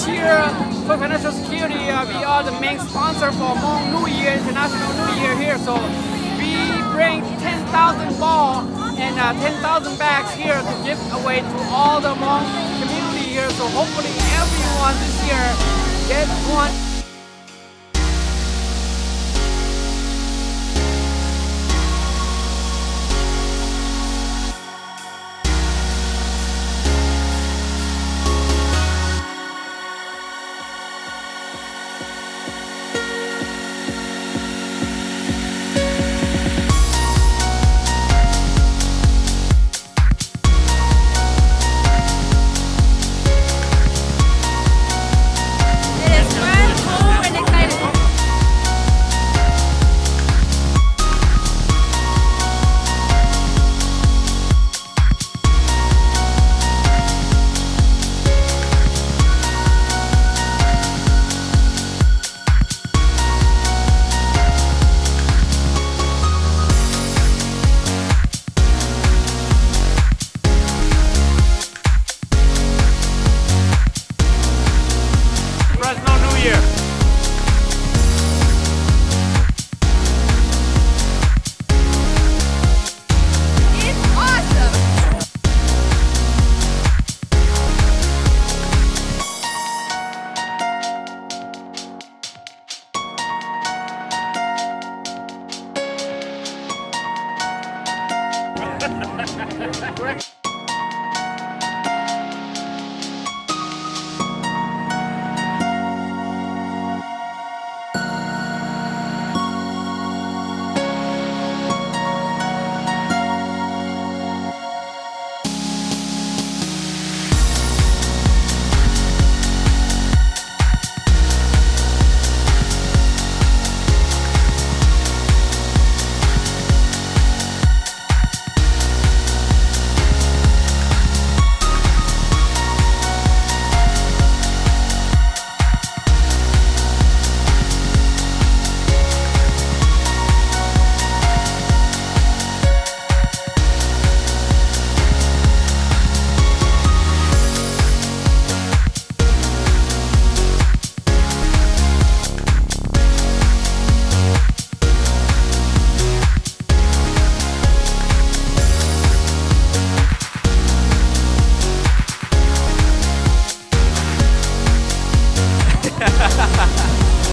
this year for financial security, we are the main sponsor for Hmong New Year, International New Year here. So we bring 10,000 ball and 10,000 bags here to give away to all the Hmong community here. So hopefully everyone this year get one.